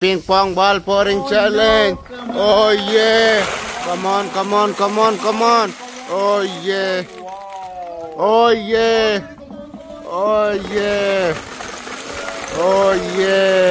ping pong ball pouring challenge. Oh yeah. Come on, come on, come on, come on. Oh yeah. Oh yeah. Oh yeah. Oh yeah.